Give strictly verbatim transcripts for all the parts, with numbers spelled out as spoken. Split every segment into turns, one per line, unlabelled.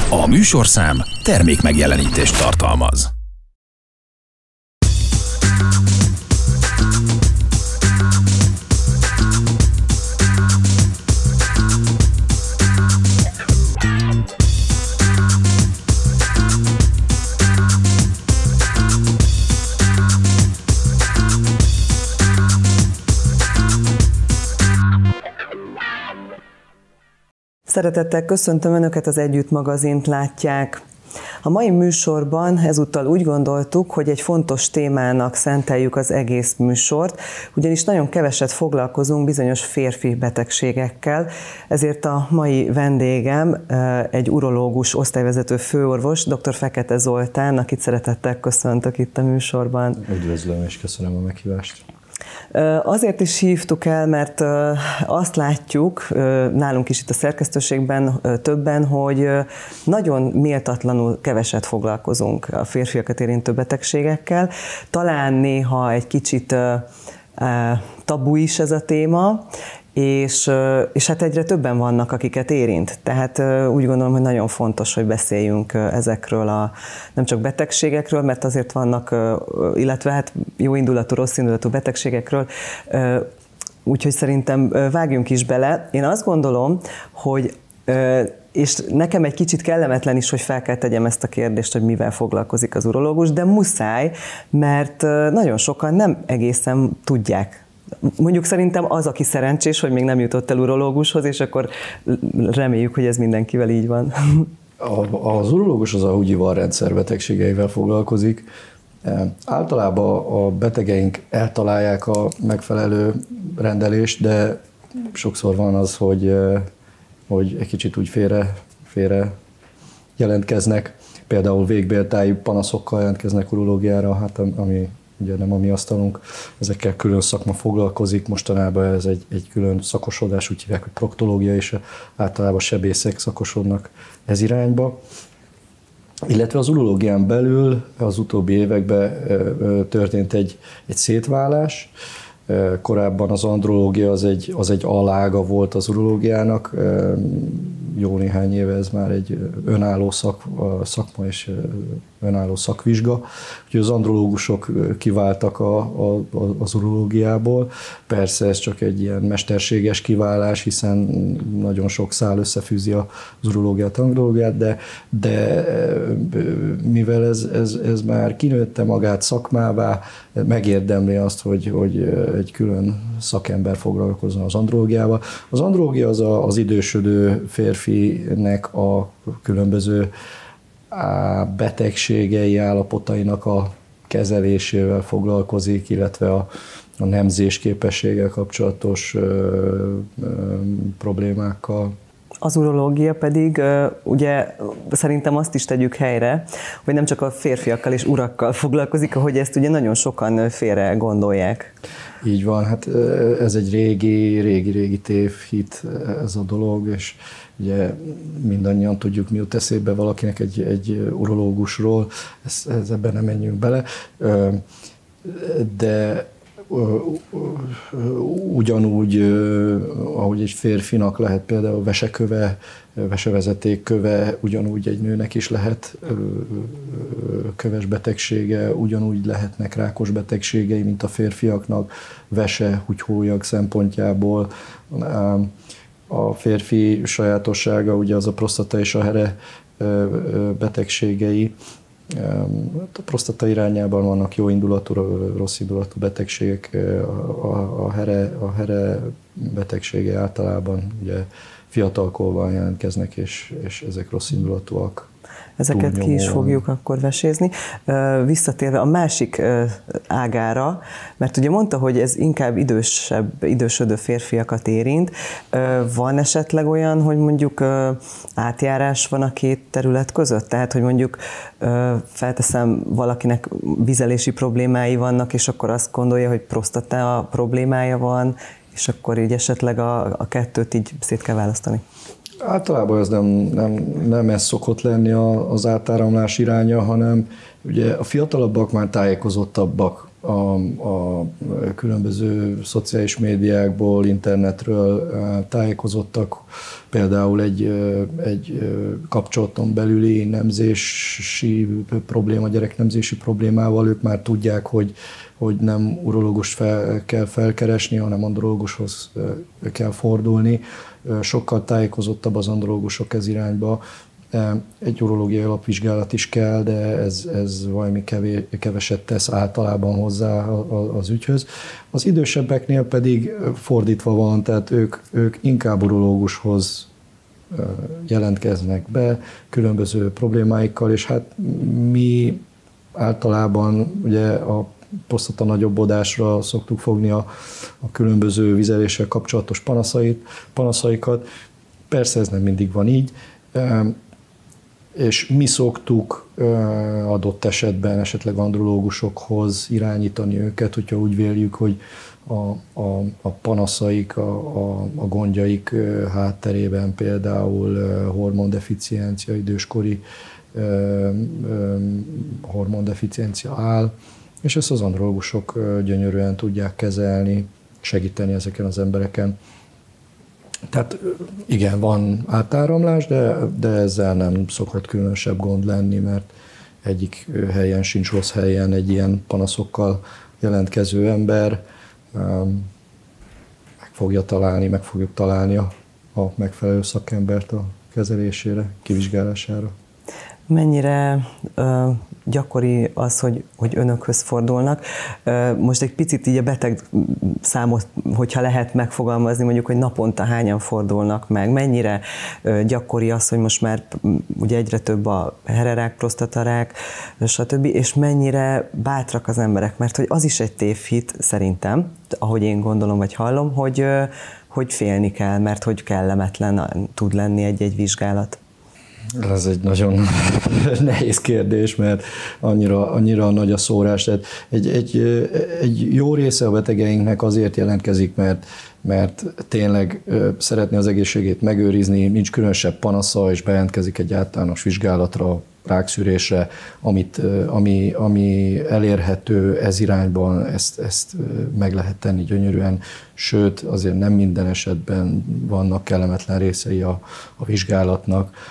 A műsorszám termékmegjelenítést tartalmaz.
Szeretettel köszöntöm Önöket, az Együtt magazint látják. A mai műsorban ezúttal úgy gondoltuk, hogy egy fontos témának szenteljük az egész műsort, ugyanis nagyon keveset foglalkozunk bizonyos férfi betegségekkel, ezért a mai vendégem egy urológus osztályvezető főorvos, dr. Fekete Zoltán, akit szeretettel köszöntök itt a műsorban.
Üdvözlöm és köszönöm a meghívást.
Azért is hívtuk el, mert azt látjuk nálunk is itt a szerkesztőségben többen, hogy nagyon méltatlanul keveset foglalkozunk a férfiakat érintő betegségekkel. Talán néha egy kicsit tabu is ez a téma, és, és hát egyre többen vannak, akiket érint. Tehát úgy gondolom, hogy nagyon fontos, hogy beszéljünk ezekről a nem csak betegségekről, mert azért vannak, illetve hát jó indulatú, rossz indulatú betegségekről, úgyhogy szerintem vágjunk is bele. Én azt gondolom, hogy és nekem egy kicsit kellemetlen is, hogy fel kell tegyem ezt a kérdést, hogy mivel foglalkozik az urológus, de muszáj, mert nagyon sokan nem egészen tudják. Mondjuk szerintem az, aki szerencsés, hogy még nem jutott el urológushoz, és akkor reméljük, hogy ez mindenkivel így van.
Az urológus az a húgyival rendszer betegségeivel foglalkozik. Általában a betegeink eltalálják a megfelelő rendelést, de sokszor van az, hogy, hogy egy kicsit úgy félre, félre jelentkeznek. Például végbéltáji panaszokkal jelentkeznek urológiára, hát ami ugye nem a mi asztalunk, ezekkel külön szakma foglalkozik, mostanában ez egy, egy külön szakosodás, úgy hívják, hogy proktológia, és általában sebészek szakosodnak ez irányba. Illetve az urológián belül az utóbbi években történt egy, egy szétválás. Korábban az andrológia az egy, az egy alága volt az urológiának, jó néhány éve ez már egy önálló szak, szakma és önálló szakvizsga, úgyhogy az andrológusok kiváltak a, a, az urológiából. Persze ez csak egy ilyen mesterséges kiválás, hiszen nagyon sok szál összefűzi az urológiát, andrológiát, de, de mivel ez, ez, ez már kinőtte magát szakmává, megérdemli azt, hogy, hogy egy külön szakember foglalkozzon az andrológiával. Az andrológia az a, az idősödő férfinek a különböző betegségei, állapotainak a kezelésével foglalkozik, illetve a, a nemzés képességgel kapcsolatos ö, ö, problémákkal.
Az urológia pedig, ugye szerintem azt is tegyük helyre, hogy nem csak a férfiakkal és urakkal foglalkozik, ahogy ezt ugye nagyon sokan félre gondolják.
Így van, hát ez egy régi, régi, régi tévhit ez a dolog, és ugye mindannyian tudjuk, mi jut eszébe valakinek egy, egy urológusról, ez, ez ebben nem menjünk bele, de ugyanúgy, ahogy egy férfinak lehet például veseköve, vesevezetékköve, ugyanúgy egy nőnek is lehet köves betegsége, ugyanúgy lehetnek rákos betegségei, mint a férfiaknak, vese, húgyhólyag szempontjából. A férfi sajátossága ugye az a prostata és a here betegségei. A prostata irányában vannak jó indulatú, rossz indulatú betegségek, a, a, here, a here betegsége általában ugye fiatalkorban jelentkeznek, és, és ezek rossz indulatúak.
Ezeket ki is fogjuk akkor vesézni. Visszatérve a másik ágára, mert ugye mondta, hogy ez inkább idősebb, idősödő férfiakat érint. Van esetleg olyan, hogy mondjuk átjárás van a két terület között? Tehát, hogy mondjuk felteszem, valakinek vizelési problémái vannak, és akkor azt gondolja, hogy prostata problémája van, és akkor így esetleg a, a kettőt így szét kell választani.
Általában ez nem, nem, nem ez szokott lenni az átáramlás iránya, hanem ugye a fiatalabbak már tájékozottabbak a, a különböző szociális médiákból, internetről tájékozottak, például egy, egy kapcsolaton belüli nemzési probléma, gyereknemzési problémával, ők már tudják, hogy, hogy nem urológust fel, kell felkeresni, hanem andrológushoz kell fordulni. Sokkal tájékozottabb az andrológusok ez irányba. Egy urológiai alapvizsgálat is kell, de ez, ez valami kevés, keveset tesz általában hozzá az ügyhöz. Az idősebbeknél pedig fordítva van, tehát ők, ők inkább urológushoz jelentkeznek be különböző problémáikkal, és hát mi általában ugye a prostata nagyobbodásra szoktuk fogni a, a különböző vizeléssel kapcsolatos panaszait, panaszaikat. Persze ez nem mindig van így, és mi szoktuk adott esetben esetleg andrológusokhoz irányítani őket, hogyha úgy véljük, hogy a, a, a panaszaik, a, a, a gondjaik hátterében például hormondeficiencia, időskori hormondeficiencia áll, és ezt az andrológusok gyönyörűen tudják kezelni, segíteni ezeken az embereken. Tehát igen, van átáramlás, de, de ezzel nem szokott különösebb gond lenni, mert egyik helyen sincs rossz helyen egy ilyen panaszokkal jelentkező ember. Meg fogja találni, meg fogjuk találni a, a megfelelő szakembert a kezelésére, kivizsgálására.
Mennyire ö, gyakori az, hogy, hogy önökhöz fordulnak? Ö, most egy picit így a beteg számot, hogyha lehet megfogalmazni, mondjuk, hogy naponta hányan fordulnak meg? Mennyire ö, gyakori az, hogy most már ugye egyre több a hererák, prostatarák, stb. És mennyire bátrak az emberek? Mert hogy az is egy tévhit szerintem, ahogy én gondolom vagy hallom, hogy, ö, hogy félni kell, mert hogy kellemetlen tud lenni egy-egy vizsgálat.
Ez egy nagyon nehéz kérdés, mert annyira, annyira nagy a szórás. Tehát egy, egy, egy jó része a betegeinknek azért jelentkezik, mert, mert tényleg szeretné az egészségét megőrizni, nincs különösebb panasza, és bejelentkezik egy általános vizsgálatra, rákszűrésre, amit, ami, ami elérhető ez irányban, ezt, ezt meg lehet tenni gyönyörűen, sőt, azért nem minden esetben vannak kellemetlen részei a, a vizsgálatnak.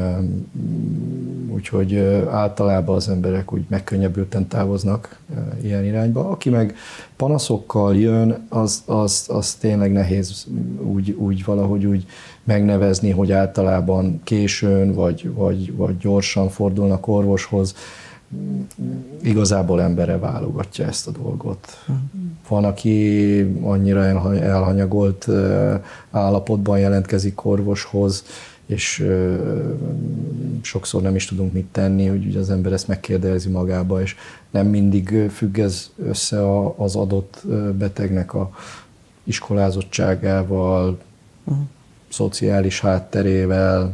Úgyhogy általában az emberek úgy megkönnyebbülten távoznak ilyen irányba. Aki meg panaszokkal jön, az, az, az tényleg nehéz úgy, úgy valahogy úgy megnevezni, hogy általában későn vagy, vagy, vagy gyorsan fordulnak orvoshoz. Igazából emberre válogatja ezt a dolgot. Van, aki annyira elhanyagolt állapotban jelentkezik orvoshoz, és sokszor nem is tudunk mit tenni, hogy ugye az ember ezt megkérdezi magába, és nem mindig függ ez össze az adott betegnek a iskolázottságával, uh-huh. szociális hátterével.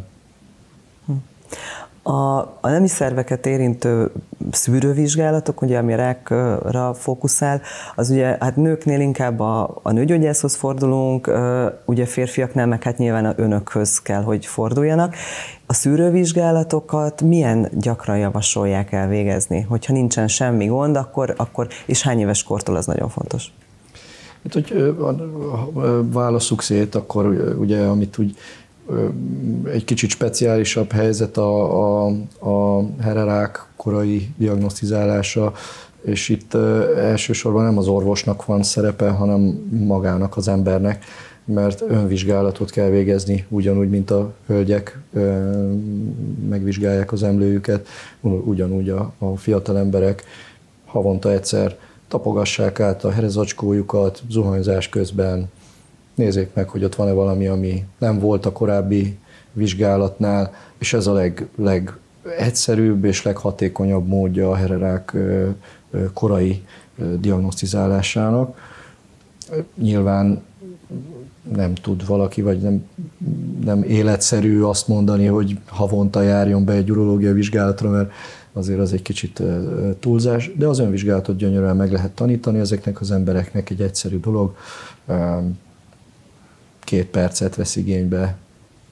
A, a nemi szerveket érintő szűrővizsgálatok, ugye, ami a rákra fókuszál, az ugye hát nőknél inkább a, a nőgyógyászhoz fordulunk, ugye férfiaknál meg hát nyilván a önökhöz kell, hogy forduljanak. A szűrővizsgálatokat milyen gyakran javasolják elvégezni? Hogyha nincsen semmi gond, akkor, akkor és hány éves kortól az nagyon fontos?
Hát, hogy válasszuk szét, akkor ugye, amit úgy egy kicsit speciálisabb helyzet a, a, a hererák korai diagnosztizálása, és itt elsősorban nem az orvosnak van szerepe, hanem magának, az embernek, mert önvizsgálatot kell végezni, ugyanúgy, mint a hölgyek megvizsgálják az emlőjüket, ugyanúgy a, a fiatal emberek havonta egyszer tapogassák át a herezacskójukat zuhanyzás közben, nézzék meg, hogy ott van-e valami, ami nem volt a korábbi vizsgálatnál, és ez a leg, legegyszerűbb és leghatékonyabb módja a hererák korai diagnosztizálásának. Nyilván nem tud valaki, vagy nem, nem életszerű azt mondani, hogy havonta járjon be egy urológiai vizsgálatra, mert azért az egy kicsit túlzás, de az önvizsgálatot gyönyörűen meg lehet tanítani ezeknek az embereknek, egy egyszerű dolog. Két percet vesz igénybe.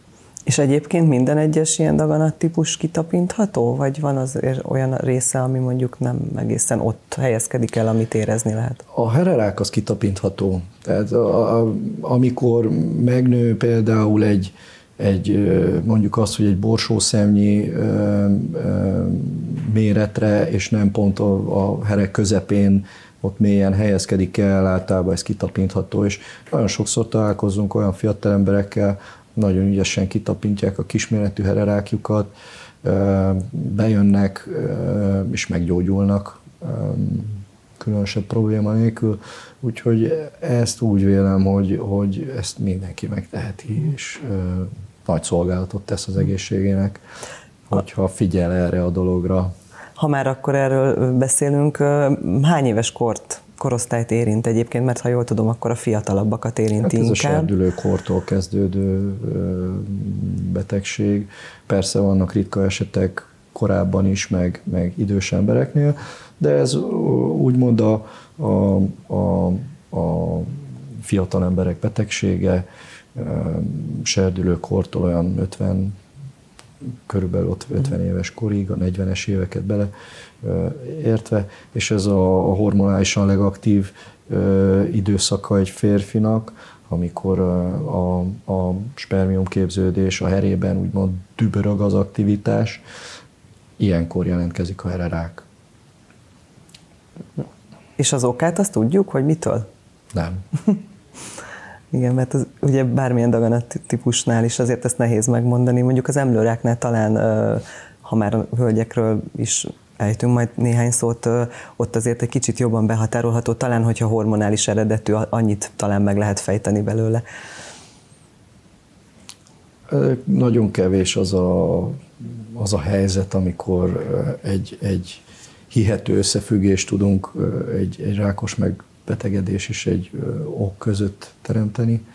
És egyébként minden egyes ilyen daganattípus kitapintható, vagy van az olyan része, ami mondjuk nem egészen ott helyezkedik el, amit érezni lehet?
A hererák az kitapintható. Tehát a, a, amikor megnő például egy, egy mondjuk azt, hogy egy borsószemnyi ö, ö, méretre, és nem pont a, a herek közepén, ott mélyen helyezkedik el, általában ez kitapintható, és nagyon sokszor találkozunk olyan fiatal emberekkel, nagyon ügyesen kitapintják a kisméretű hererákjukat, bejönnek és meggyógyulnak különösebb probléma nélkül, úgyhogy ezt úgy vélem, hogy, hogy ezt mindenki megteheti, és nagy szolgálatot tesz az egészségének, hogyha figyel erre a dologra.
Ha már akkor erről beszélünk, hány éves kort, korosztályt érint egyébként, mert ha jól tudom, akkor a fiatalabbakat érinti hát ez inkább.
Ez a serdülőkortól kezdődő betegség. Persze vannak ritka esetek korábban is, meg, meg idős embereknél, de ez úgymond a, a, a, a fiatal emberek betegsége, serdülőkortól olyan ötven, körülbelül ott ötven éves korig, a negyvenes éveket bele értve, és ez a, a hormonálisan legaktív időszaka egy férfinak, amikor a, a spermiumképződés a herében úgymond dübörög az aktivitás, ilyenkor jelentkezik a hererák.
És az okát azt tudjuk, hogy mitől?
Nem.
Igen, mert az, ugye bármilyen daganat típusnál is azért ezt nehéz megmondani. Mondjuk az emlőráknál talán, ha már a hölgyekről is ejtünk majd néhány szót, ott azért egy kicsit jobban behatárolható, talán, hogyha hormonális eredetű, annyit talán meg lehet fejteni belőle.
Nagyon kevés az a, az a helyzet, amikor egy, egy hihető összefüggést tudunk egy, egy rákos megbetegedés és egy ok között teremteni.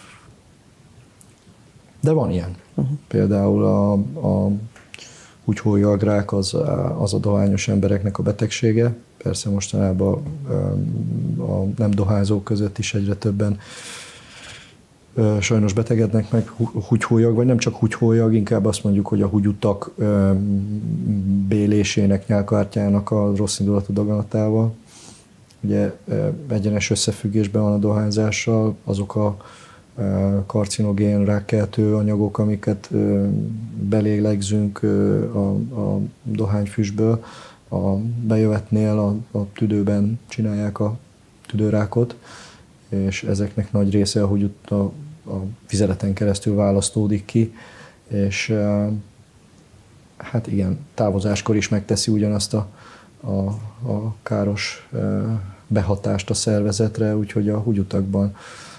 De van ilyen. Uh-huh. Például a, a húgyhólyagrák az, az a dohányos embereknek a betegsége. Persze mostanában a nem dohányzók között is egyre többen sajnos betegednek meg húgyhólyag, vagy nem csak húgyhólyag, inkább azt mondjuk, hogy a húgyutak bélésének, nyálkahártyának a rossz indulatú daganatával. Ugye egyenes összefüggésben van a dohányzással, azok a karcinogén, rákkeltő anyagok, amiket belélegzünk a, a dohányfüstből, a bejövetnél a, a tüdőben csinálják a tüdőrákot, és ezeknek nagy része, ahogy a, a vizeleten keresztül választódik ki, és hát igen, távozáskor is megteszi ugyanazt a, a, a káros behatást a szervezetre, úgyhogy a húgyutakban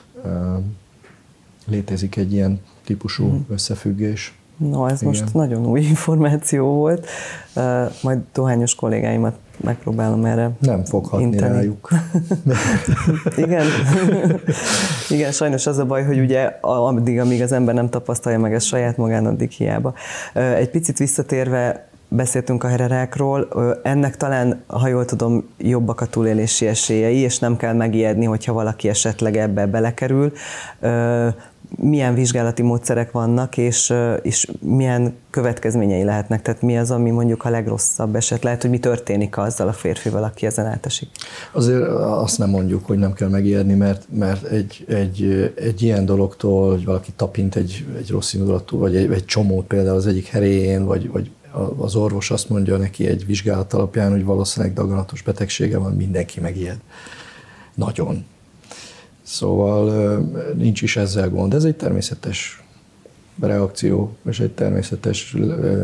létezik egy ilyen típusú mm. összefüggés.
No, ez igen. Most nagyon új információ volt. Uh, majd dohányos kollégáimat megpróbálom erre
nem fog hatni inteni. Rájuk.
Igen. Igen, sajnos az a baj, hogy ugye addig, amíg az ember nem tapasztalja meg ezt saját magán, addig hiába. Uh, egy picit visszatérve, beszéltünk a hererákról, ennek talán, ha jól tudom, jobbak a túlélési esélyei, és nem kell megijedni, hogyha valaki esetleg ebbe belekerül. Milyen vizsgálati módszerek vannak, és, és milyen következményei lehetnek? Tehát mi az, ami mondjuk a legrosszabb eset? Lehet, hogy mi történik azzal a férfival, aki ezen átesik?
Azért azt nem mondjuk, hogy nem kell megijedni, mert, mert egy, egy, egy ilyen dologtól, hogy valaki tapint egy, egy rossz indulatú, vagy egy, egy csomót például az egyik heréjén, vagy, vagy az orvos azt mondja neki egy vizsgálat alapján, hogy valószínűleg daganatos betegsége van, mindenki megijed. Nagyon. Szóval nincs is ezzel gond. Ez egy természetes reakció, és egy természetes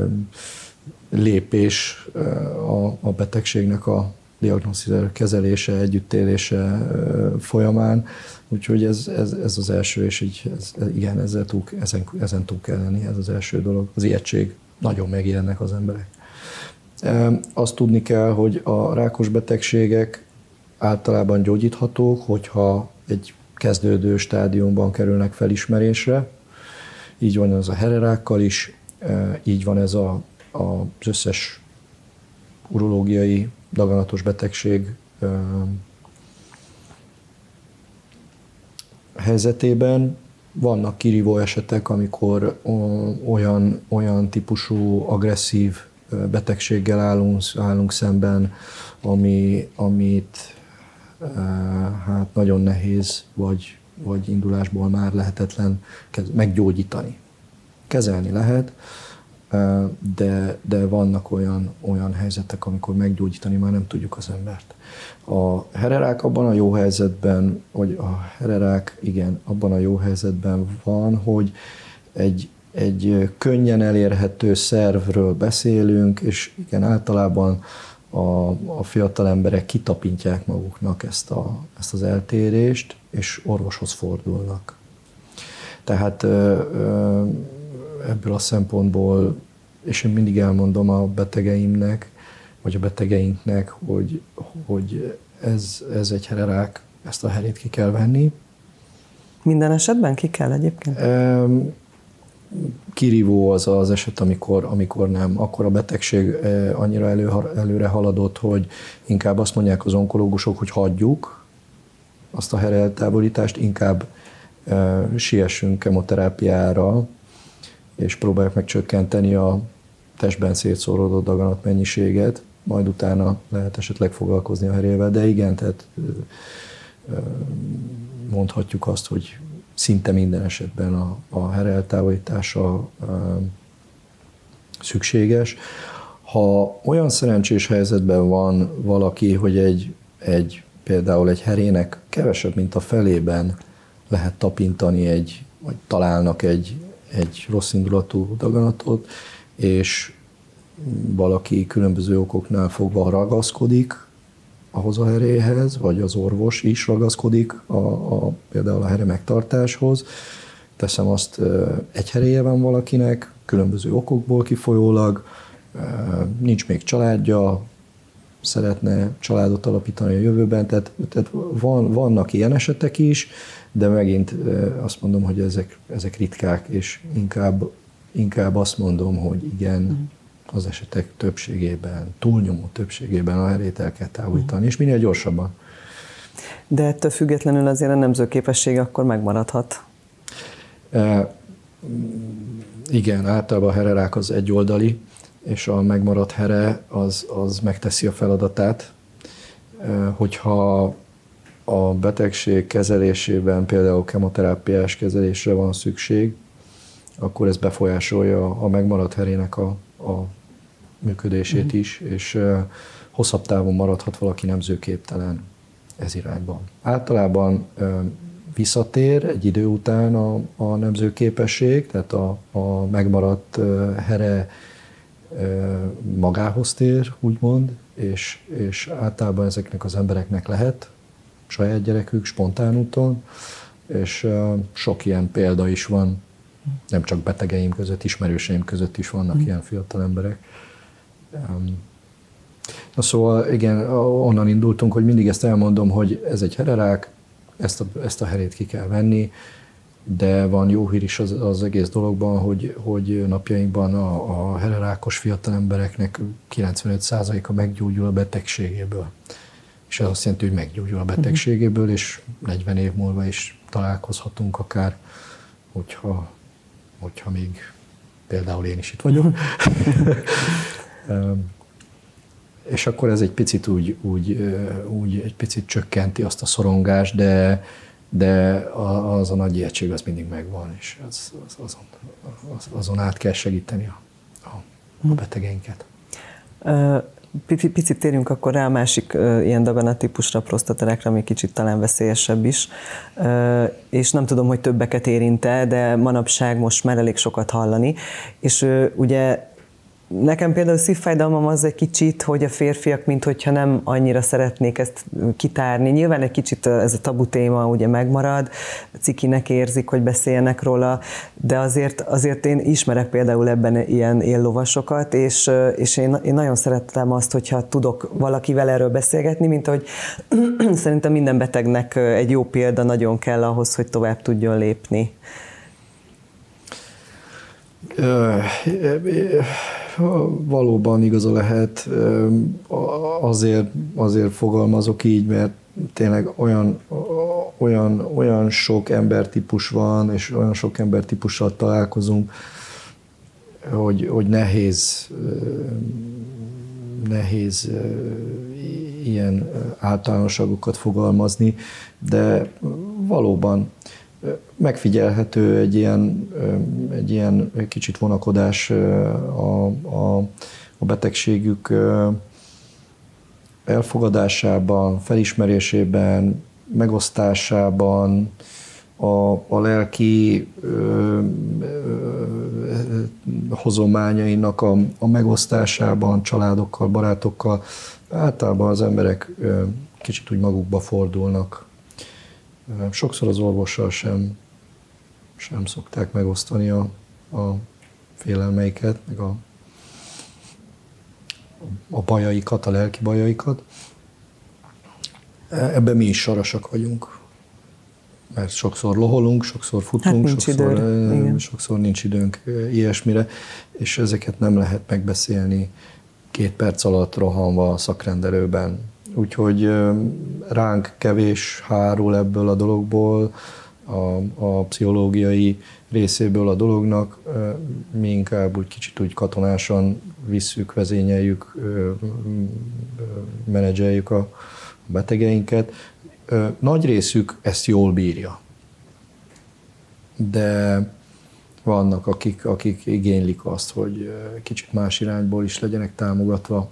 lépés a betegségnek a diagnosztizálása, kezelése, együttélése folyamán. Úgyhogy ez, ez, ez az első, és így, ez, igen, ezzel túl, ezen, ezen túl kell lenni, ez az első dolog. Az ijegység. Nagyon megijednek az emberek. Azt tudni kell, hogy a rákos betegségek általában gyógyíthatók, hogyha egy kezdődő stádiumban kerülnek felismerésre. Így van ez a hererákkal is, így van ez a, a, az összes urológiai daganatos betegség helyzetében. vannak kirívó esetek, amikor olyan, olyan típusú agresszív betegséggel állunk, állunk szemben, ami, amit hát nagyon nehéz, vagy, vagy indulásból már lehetetlen meggyógyítani. Kezelni lehet, de, de vannak olyan, olyan helyzetek, amikor meggyógyítani már nem tudjuk az embert. A hererák abban a jó helyzetben, hogy a hererák, igen, abban a jó helyzetben van, hogy egy, egy könnyen elérhető szervről beszélünk, és igen, általában a, a fiatal emberek kitapintják maguknak ezt, a, ezt az eltérést, és orvoshoz fordulnak. Tehát ebből a szempontból, és én mindig elmondom a betegeimnek, vagy a betegeinknek, hogy, hogy ez, ez egy hererák, ezt a herét ki kell venni.
Minden esetben ki kell egyébként?
Kirívó az az eset, amikor, amikor nem. Akkor a betegség annyira elő, előre haladott, hogy inkább azt mondják az onkológusok, hogy hagyjuk azt a here eltávolítást, inkább siessünk kemoterápiára, és próbáljuk meg csökkenteni a testben szétszóródott daganat mennyiséget, majd utána lehet esetleg foglalkozni a herével, de igen, tehát mondhatjuk azt, hogy szinte minden esetben a, a here eltávolítása szükséges. Ha olyan szerencsés helyzetben van valaki, hogy egy, egy például egy herének kevesebb, mint a felében lehet tapintani, egy, vagy találnak egy, egy rossz indulatú daganatot, és valaki különböző okoknál fogva ragaszkodik ahhoz a heréhez, vagy az orvos is ragaszkodik a, a, például a here megtartáshoz. Teszem azt, egy heréje van valakinek, különböző okokból kifolyólag, nincs még családja, szeretne családot alapítani a jövőben, tehát, tehát van, vannak ilyen esetek is, de megint azt mondom, hogy ezek, ezek ritkák, és inkább, inkább azt mondom, hogy igen, az esetek többségében, túlnyomó többségében a herét el kell távolítani, és minél gyorsabban.
De ettől függetlenül azért a nemzőképesség akkor megmaradhat.
E, igen, általában a hererák az egyoldali, és a megmaradt here az, az megteszi a feladatát. E, hogyha a betegség kezelésében például kemoterápiás kezelésre van szükség, akkor ez befolyásolja a megmaradt herének a, a működését is, és hosszabb távon maradhat valaki nemzőképtelen ez irányban. Általában visszatér egy idő után a, a nemzőképesség, tehát a, a megmaradt here magához tér, úgymond, és, és általában ezeknek az embereknek lehet saját gyerekük spontán úton, és sok ilyen példa is van, nem csak betegeim között, ismerőseim között is vannak mm. ilyen fiatal emberek. Na szóval igen, onnan indultunk, hogy mindig ezt elmondom, hogy ez egy hererák, ezt a, ezt a herét ki kell venni, de van jó hír is az, az egész dologban, hogy, hogy napjainkban a, a hererákos fiatal embereknek kilencvenöt százaléka meggyógyul a betegségéből. És ez azt jelenti, hogy meggyógyul a betegségéből, és negyven év múlva is találkozhatunk akár, hogyha, hogyha még például én is itt vagyok. És akkor ez egy picit úgy, úgy, úgy egy picit csökkenti azt a szorongást, de, de az a nagy ijegység az mindig megvan, és az, az, azon, az, azon át kell segíteni a, a, a betegeinket.
Picit, picit térjünk akkor rá a másik uh, ilyen daganattípusra, prosztaterákra, ami kicsit talán veszélyesebb is. Uh, és nem tudom, hogy többeket érint-e, de manapság most már elég sokat hallani. És uh, ugye nekem például szívfájdalmam az egy kicsit, hogy a férfiak, minthogyha nem annyira szeretnék ezt kitárni. Nyilván egy kicsit ez a tabu téma ugye megmarad, cikinek érzik, hogy beszéljenek róla, de azért, azért én ismerek például ebben ilyen éllovasokat, és, és én, én nagyon szeretem azt, hogyha tudok valakivel erről beszélgetni, mint ahogy szerintem minden betegnek egy jó példa nagyon kell ahhoz, hogy tovább tudjon lépni.
Valóban igaza lehet, azért, azért fogalmazok így, mert tényleg olyan, olyan, olyan sok embertípus van, és olyan sok embertípussal találkozunk, hogy, hogy nehéz, nehéz ilyen általánosságokat fogalmazni, de valóban megfigyelhető egy ilyen, egy ilyen kicsit vonakodás a, a, a betegségük elfogadásában, felismerésében, megosztásában, a, a lelki ö, ö, hozományainak a, a megosztásában, családokkal, barátokkal. Általában az emberek ö, kicsit úgy magukba fordulnak. Sokszor az orvossal sem, sem szokták megosztani a, a félelmeiket, meg a, a bajaikat, a lelki bajaikat. Ebben mi is sarasak vagyunk. Mert sokszor loholunk, sokszor futunk, hát sokszor, idő. sokszor nincs időnk ilyesmire, és ezeket nem lehet megbeszélni két perc alatt rohanva a szakrendelőben. Úgyhogy ránk kevés hárul ebből a dologból, a, a pszichológiai részéből a dolognak, mi inkább úgy kicsit úgy katonásan visszük, vezényeljük, menedzseljük a betegeinket. Nagy részük ezt jól bírja, de vannak, akik, akik igénylik azt, hogy kicsit más irányból is legyenek támogatva.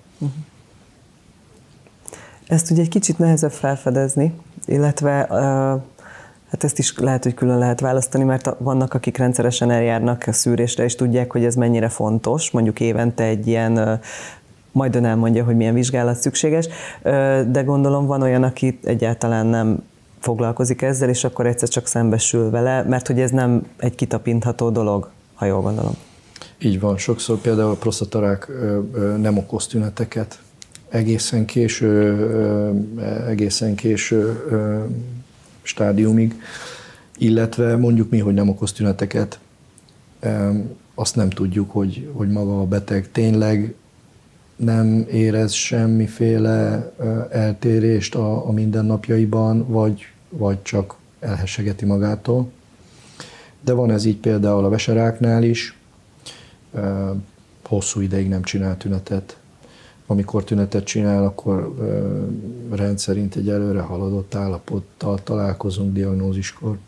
Ezt ugye egy kicsit nehezebb felfedezni, illetve hát ezt is lehet, hogy külön lehet választani, mert vannak, akik rendszeresen eljárnak a szűrésre, és tudják, hogy ez mennyire fontos, mondjuk évente egy ilyen, majd ön elmondja, hogy milyen vizsgálat szükséges, de gondolom van olyan, aki egyáltalán nem foglalkozik ezzel, és akkor egyszer csak szembesül vele, mert hogy ez nem egy kitapintható dolog, ha jól gondolom. Így
van, sokszor például a prostatarák nem okoz tüneteket, egészen késő, egészen késő stádiumig, illetve mondjuk mi, hogy nem okoz tüneteket, azt nem tudjuk, hogy, hogy maga a beteg tényleg nem érez semmiféle eltérést a, a mindennapjaiban, vagy, vagy csak elhessegeti magától. De van ez így például a veseráknál is, hosszú ideig nem csinál tünetet. Amikor tünetet csinál, akkor rendszerint egy előre haladott állapottal találkozunk diagnóziskor.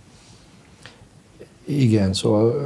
Igen, szóval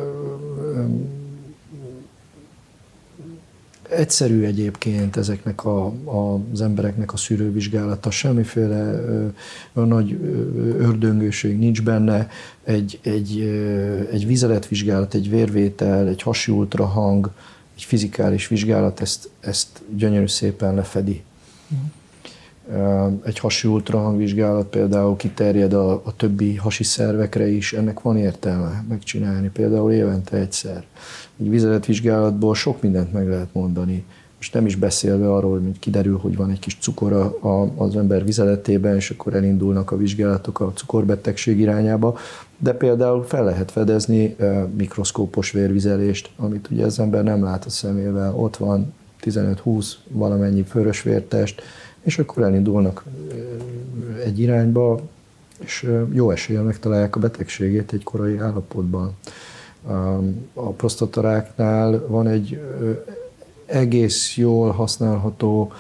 egyszerű egyébként ezeknek a, a, az embereknek a szűrővizsgálata, semmiféle ö, ö, nagy ördöngőség nincs benne, egy, egy, ö, egy vizeletvizsgálat, egy vérvétel, egy hasi ultrahang, egy fizikális vizsgálat ezt, ezt gyönyörű szépen lefedi. Uh-huh. Egy hasi ultrahang vizsgálat például kiterjed a, a többi hasi szervekre is, ennek van értelme megcsinálni, például évente egyszer. Egy vizeletvizsgálatból sok mindent meg lehet mondani. Most nem is beszélve arról, hogy kiderül, hogy van egy kis cukor a, a, az ember vizeletében, és akkor elindulnak a vizsgálatok a cukorbetegség irányába, de például fel lehet fedezni e, mikroszkópos vérvizelést, amit ugye az ember nem lát a szemével. Ott van tizenöt-húsz valamennyi vörös vértest, és akkor elindulnak egy irányba, és jó eséllyel megtalálják a betegségét egy korai állapotban. A prostataráknál van egy egész jól használható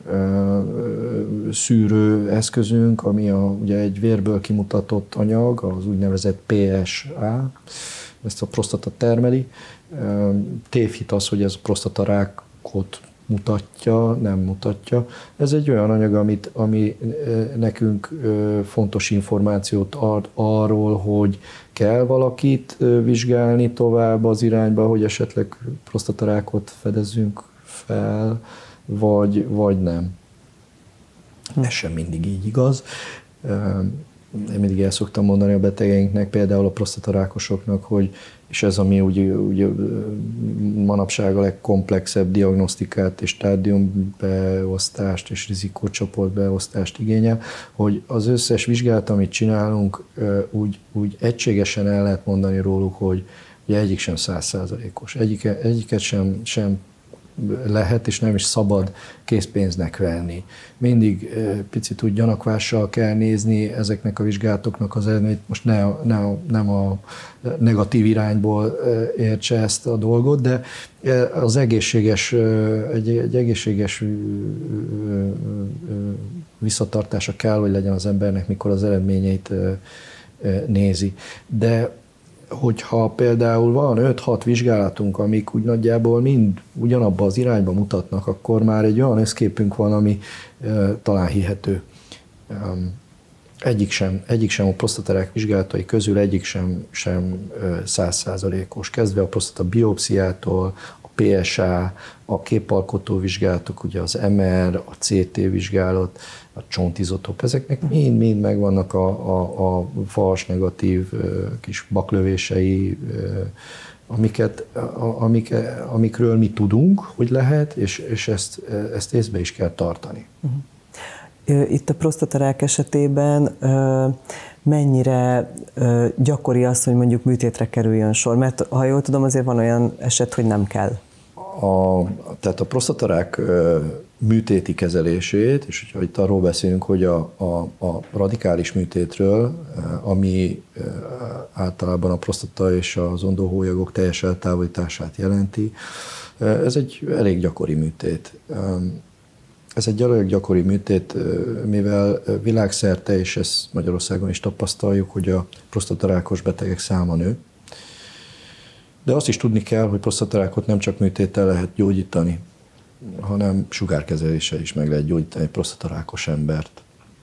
szűrő eszközünk, ami a, ugye egy vérből kimutatott anyag, az úgynevezett pé es á, ezt a prostata termeli. Tévhit az, hogy ez a prostatarákot mutatja, nem mutatja. Ez egy olyan anyag, amit, ami nekünk fontos információt ad arról, hogy kell valakit vizsgálni tovább az irányba, hogy esetleg prostatarákot fedezzünk fel, vagy, vagy nem. Ez sem mindig így igaz. Én mindig el szoktam mondani a betegeinknek, például a prostatarákosoknak, hogy és ez, ami úgy, úgy manapság a legkomplexebb diagnosztikát és stádiumbeosztást és rizikócsoportbeosztást igényel, hogy az összes vizsgálat, amit csinálunk, úgy, úgy egységesen el lehet mondani róluk, hogy ugye egyik sem száz százalékos, egyik, egyiket sem, sem lehet, és nem is szabad készpénznek venni. Mindig picit úgy gyanakvással kell nézni ezeknek a vizsgálatoknak az eredményt. Most ne, ne, nem a negatív irányból értse ezt a dolgot, de az egészséges, egy, egy egészséges visszatartása kell, hogy legyen az embernek, mikor az eredményeit nézi. De hogyha például van öt-hat vizsgálatunk, amik úgy nagyjából mind ugyanabba az irányba mutatnak, akkor már egy olyan összképünk van, ami e, talán hihető. Egyik sem, egyik sem a prostatarák vizsgálatai közül egyik sem, sem száz százalékos, kezdve a prostata biopsziától, a pé es á, a képalkotó vizsgálatok, ugye az em er, a cé té vizsgálat, a csontizotóp, ezeknek mind-mind megvannak a, a, a fals negatív kis baklövései, amiket, amik, amikről mi tudunk, hogy lehet, és, és ezt, ezt észbe is kell tartani.
Itt a prostatarák esetében mennyire gyakori az, hogy mondjuk műtétre kerüljön sor? Mert ha jól tudom, azért van olyan eset, hogy nem kell.
A, tehát a prostatarák műtéti kezelését, és hogyha itt arról beszélünk, hogy a, a, a radikális műtétről, ami általában a prostata és az ondóhólyagok teljes eltávolítását jelenti, ez egy elég gyakori műtét. Ez egy elég gyakori műtét, mivel világszerte, és ezt Magyarországon is tapasztaljuk, hogy a prostatarákos betegek száma nő. De azt is tudni kell, hogy prostatarákot nem csak műtéttel lehet gyógyítani, hanem sugárkezeléssel is meg lehet gyógyítani egy prostatarákos embert.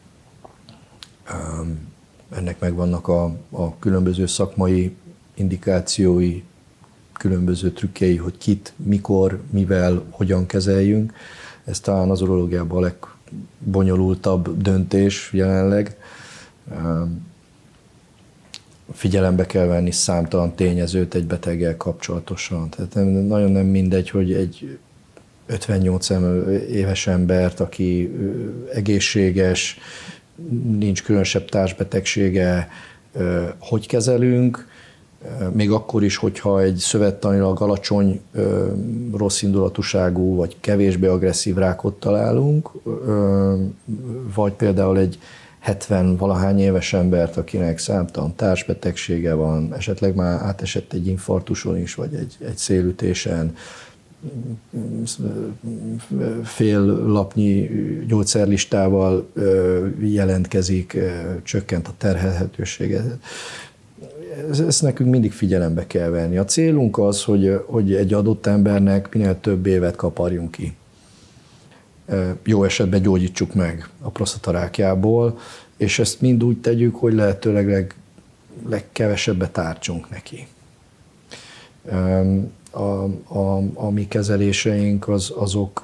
Ennek megvannak a, a különböző szakmai indikációi, különböző trükkjei, hogy kit, mikor, mivel, hogyan kezeljünk. Ez talán az urológiában a legbonyolultabb döntés jelenleg. Figyelembe kell venni számtalan tényezőt egy beteggel kapcsolatosan. Tehát nem, nagyon nem mindegy, hogy egy ötvennyolc éves embert, aki egészséges, nincs különösebb társbetegsége, hogy kezelünk, még akkor is, hogyha egy szövettanilag alacsony, rossz indulatúságú, vagy kevésbé agresszív rákot találunk, vagy például egy hetven-valahány éves embert, akinek számtalan társbetegsége van, esetleg már átesett egy infarktuson is, vagy egy, egy szélütésen, fél lapnyi gyógyszerlistával jelentkezik, csökkent a terhelhetősége. Ezt nekünk mindig figyelembe kell venni. A célunk az, hogy, hogy egy adott embernek minél több évet kaparjunk ki. Jó esetben gyógyítsuk meg a prostatarákjából, és ezt mind úgy tegyük, hogy lehetőleg leg, legkevesebbet ártsunk neki. A, a, a mi kezeléseink az, azok,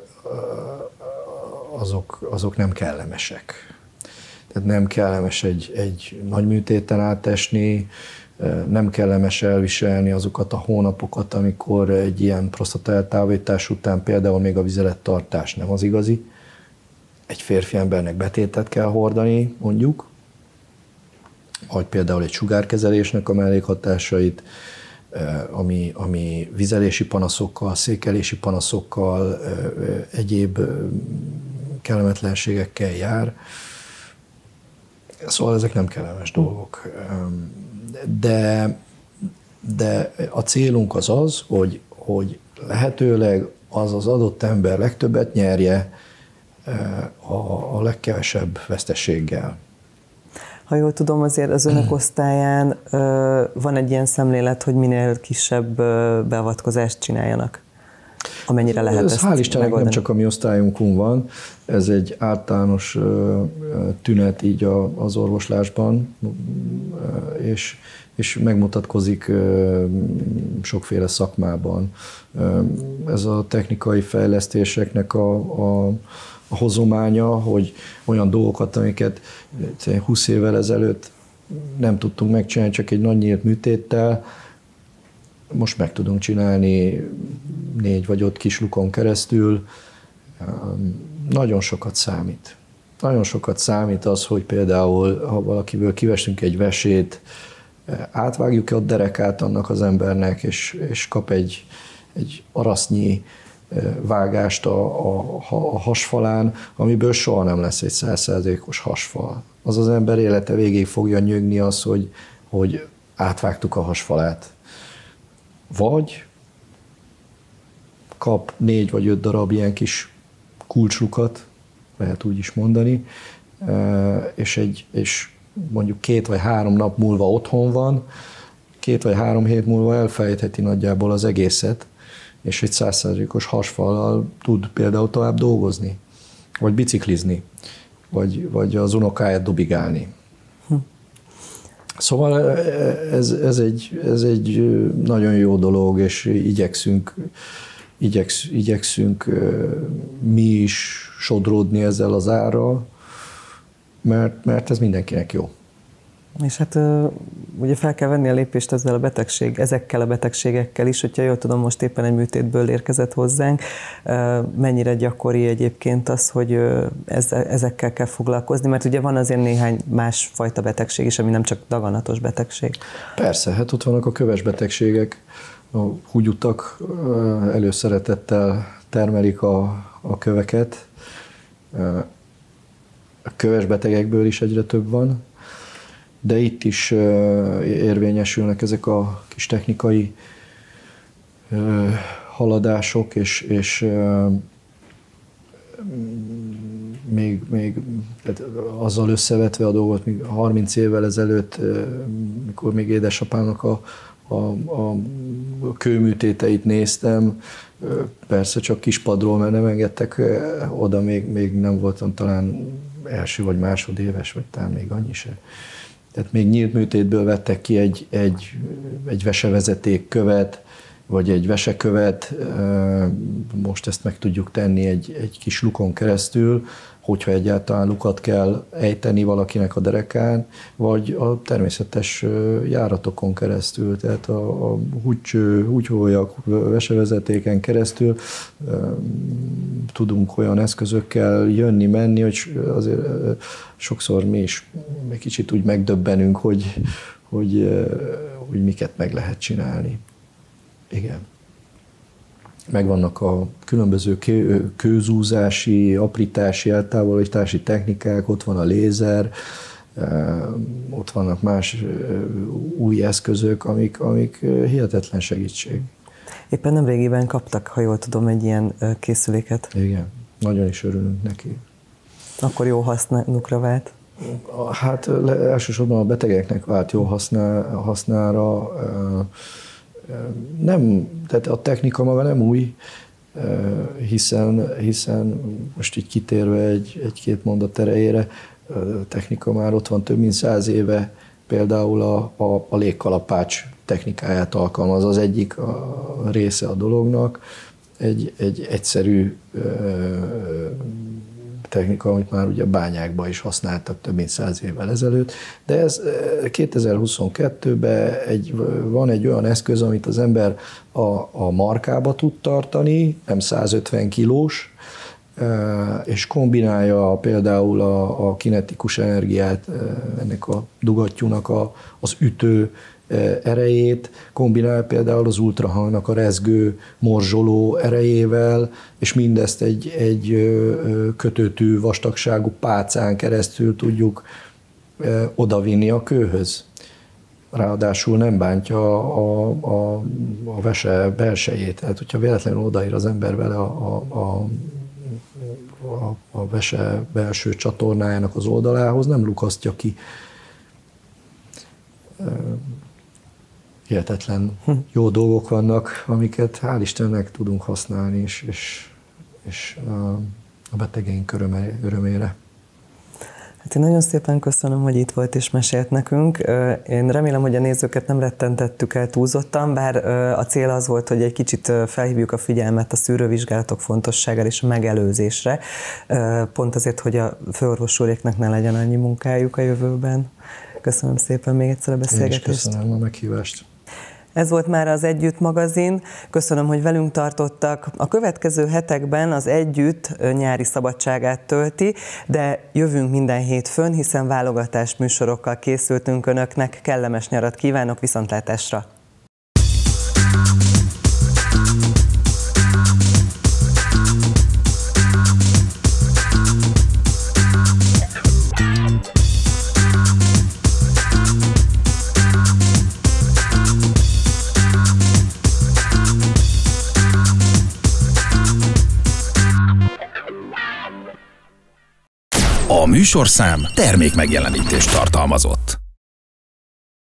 azok, azok nem kellemesek. Tehát nem kellemes egy, egy nagy műtéten átesni, nem kellemes elviselni azokat a hónapokat, amikor egy ilyen prostata eltávolítás után például még a vizelettartás nem az igazi. Egy férfi embernek betétet kell hordani, mondjuk, vagy például egy sugárkezelésnek a mellékhatásait, ami, ami vizelési panaszokkal, székelési panaszokkal, egyéb kellemetlenségekkel jár. Szóval ezek nem kellemes dolgok. De, de a célunk az az, hogy, hogy lehetőleg az az adott ember legtöbbet nyerje a, a legkevesebb veszteséggel.
Ha jól tudom, azért az önök osztályán van egy ilyen szemlélet, hogy minél kisebb beavatkozást csináljanak, amennyire lehet
ez
ezt
hál' Istennek
megoldani.
nem csak a mi osztályunkon van, ez egy általános tünet így az orvoslásban, és, és megmutatkozik sokféle szakmában. Ez a technikai fejlesztéseknek a, a, a hozománya, hogy olyan dolgokat, amiket húsz évvel ezelőtt nem tudtunk megcsinálni, csak egy nagy nyílt műtéttel, most meg tudunk csinálni négy vagy öt kis lukon keresztül. Nagyon sokat számít. Nagyon sokat számít az, hogy például, ha valakiből kivesünk egy vesét, átvágjuk-e a derekát annak az embernek, és, és kap egy, egy arasznyi vágást a, a, a hasfalán, amiből soha nem lesz egy száz százalékos hasfal. Az az ember élete végéig fogja nyögni az, hogy, hogy átvágtuk a hasfalát. Vagy kap négy vagy öt darab ilyen kis kulcslukat, lehet úgy is mondani, és, egy, és mondjuk két vagy három nap múlva otthon van, két vagy három hét múlva elfelejtheti nagyjából az egészet, és egy száz százalékos hasfallal tud például tovább dolgozni, vagy biciklizni, vagy, vagy az unokáját dobigálni. Hm. Szóval ez, ez, egy, ez egy nagyon jó dolog, és igyekszünk, igyeksz, igyekszünk mi is sodródni ezzel az árral, mert, mert ez mindenkinek jó.
És hát ugye fel kell venni a lépést ezzel a betegség, ezekkel a betegségekkel is, hogyha jól tudom, most éppen egy műtétből érkezett hozzánk. Mennyire gyakori egyébként az, hogy ezekkel kell foglalkozni, mert ugye van azért néhány másfajta betegség is, ami nem csak daganatos betegség.
Persze, hát ott vannak a köves betegségek, a húgyutak előszeretettel termelik a, a köveket. A köves betegekből is egyre több van, de itt is érvényesülnek ezek a kis technikai haladások, és, és még, még tehát azzal összevetve a dolgot, még harminc évvel ezelőtt, mikor még édesapámnak a, a, a kőműtéteit néztem, persze csak kispadról, mert nem engedtek oda, még, még nem voltam talán első vagy másodéves, vagy talán még annyi se. Tehát még nyílt műtétből vettek ki egy, egy, egy vesevezeték követ, vagy egy vesekövet, most ezt meg tudjuk tenni egy, egy kis lukon keresztül, hogyha egyáltalán lukat kell ejteni valakinek a derekán, vagy a természetes járatokon keresztül, tehát a, a húgycső, húgyhólyak, vesevezetéken keresztül tudunk olyan eszközökkel jönni, menni, hogy azért sokszor mi is egy kicsit úgy megdöbbenünk, hogy, hogy, hogy miket meg lehet csinálni. Igen. Megvannak a különböző kőzúzási, aprítási, eltávolítási technikák, ott van a lézer, ott vannak más új eszközök, amik, amik hihetetlen segítség.
Éppen nemrégiben kaptak, ha jól tudom, egy ilyen készüléket.
Igen, nagyon is örülünk neki.
Akkor jó használnukra vált?
Hát elsősorban a betegeknek vált jó használ, hasznára. Nem, tehát a technika maga nem új, hiszen, hiszen most így kitérve egy, egy-két mondat erejére, a technika már ott van több mint száz éve, például a, a, a légkalapács technikáját alkalmaz, az egyik a része a dolognak, egy, egy egyszerű technika, amit már ugye bányákban is használtak több mint száz évvel ezelőtt, de ez kétezer-huszonkettőben egy, van egy olyan eszköz, amit az ember a, a markába tud tartani, nem százötven kilós, és kombinálja például a, a kinetikus energiát, ennek a dugattyúnak a, az ütő erejét, kombinál például az ultrahangnak a rezgő, morzsoló erejével, és mindezt egy, egy kötőtű vastagságú pálcán keresztül tudjuk odavinni a kőhöz. Ráadásul nem bántja a, a, a vese belsejét. Tehát, hogyha véletlenül odaír az ember vele a, a, a, a, a vese belső csatornájának az oldalához, nem lukasztja ki. Hihetetlen jó dolgok vannak, amiket hál' Istennek tudunk használni, és, és, és a betegeink öröme, örömére.
Hát én nagyon szépen köszönöm, hogy itt volt és mesélt nekünk. Én remélem, hogy a nézőket nem rettentettük el túlzottan, bár a cél az volt, hogy egy kicsit felhívjuk a figyelmet a szűrővizsgálatok fontosságára és a megelőzésre, pont azért, hogy a főorvosuléknek ne legyen annyi munkájuk a jövőben. Köszönöm szépen még egyszer a beszélgetést.
Én is köszönöm a meghívást.
Ez volt már az Együtt magazin. Köszönöm, hogy velünk tartottak. A következő hetekben az Együtt nyári szabadságát tölti, de jövünk minden hétfőn, hiszen válogatás műsorokkal készültünk önöknek. Kellemes nyarat kívánok, viszontlátásra!
műsorszám termék megjelenítést tartalmazott.